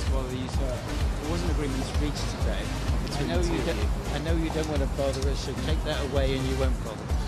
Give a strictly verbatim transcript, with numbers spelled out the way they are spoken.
Well, these uh, there was an agreement reached today I between know the two you of don't. you. I know you don't want to bother us, so take that away, and you won't bother.